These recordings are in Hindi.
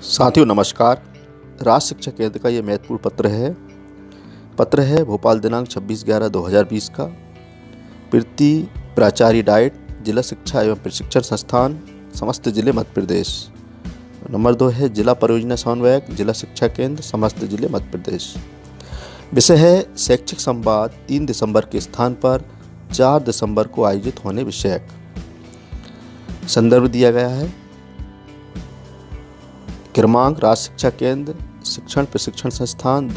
साथियों नमस्कार। राष्ट्र शिक्षा केंद्र का ये महत्वपूर्ण पत्र है भोपाल दिनांक 26/11/2020 का। प्रीति प्राचार्य डाइट, जिला शिक्षा एवं प्रशिक्षण संस्थान, समस्त जिले मध्य प्रदेश। नंबर 2 है जिला परियोजना समन्वयक, जिला शिक्षा केंद्र, समस्त जिले मध्य प्रदेश। विषय है शैक्षिक संवाद 3 दिसंबर के स्थान पर 4 दिसंबर को आयोजित होने विषयक। संदर्भ दिया गया है क्रमांक राष्ट्र शिक्षा केंद्र शिक्षण प्रशिक्षण संस्थान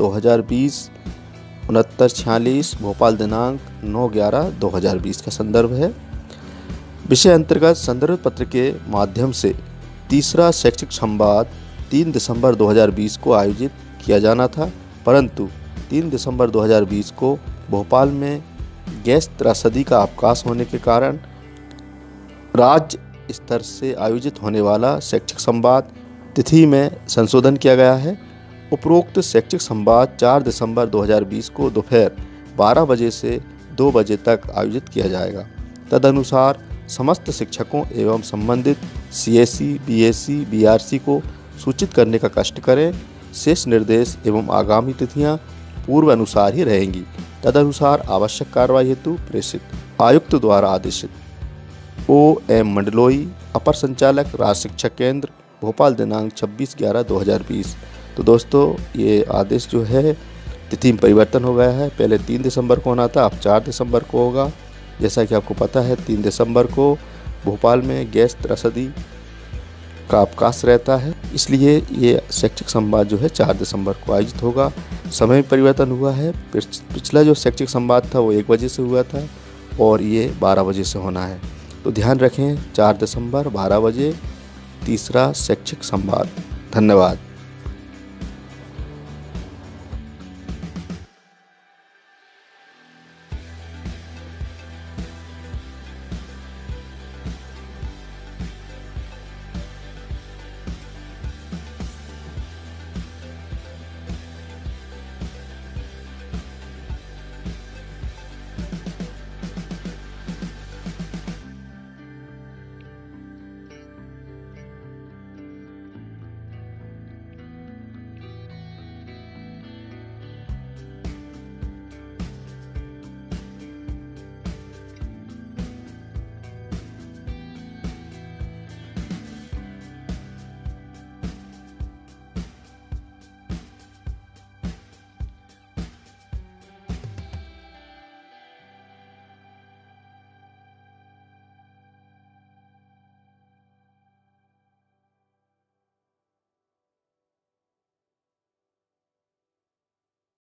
2020-6946 भोपाल दिनांक 9/11/2020 का संदर्भ है। विषय अंतर्गत संदर्भ पत्र के माध्यम से तीसरा शैक्षिक संवाद 3 दिसंबर 2020 को आयोजित किया जाना था, परंतु 3 दिसंबर 2020 को भोपाल में गैस त्रासदी का अवकाश होने के कारण राज्य स्तर से आयोजित होने वाला शैक्षिक संवाद तिथि में संशोधन किया गया है। उपरोक्त शैक्षिक संवाद 4 दिसंबर 2020 को दोपहर 12 बजे से 2 बजे तक आयोजित किया जाएगा। तदनुसार समस्त शिक्षकों एवं संबंधित CSE, BSc, BRC को सूचित करने का कष्ट करें। शेष निर्देश एवं आगामी तिथियां पूर्व अनुसार ही रहेंगी। तदनुसार आवश्यक कार्रवाई हेतु प्रेषित। आयुक्त द्वारा आदेशित। OM मंडलोई, अपर संचालक राष्ट्र शिक्षा केंद्र भोपाल दिनांक 26/11/2020। तो दोस्तों ये आदेश जो है तिथि में परिवर्तन हो गया है। पहले 3 दिसंबर को होना था, अब 4 दिसंबर को होगा। जैसा कि आपको पता है 3 दिसंबर को भोपाल में गैस त्रासदी का अवकाश रहता है, इसलिए ये शैक्षिक संवाद जो है 4 दिसंबर को आयोजित होगा। समय में परिवर्तन हुआ है। पिछला जो शैक्षिक संवाद था वो 1 बजे से हुआ था और ये 12 बजे से होना है। तो ध्यान रखें 4 दिसंबर 12 बजे तीसरा शैक्षिक संवाद। धन्यवाद।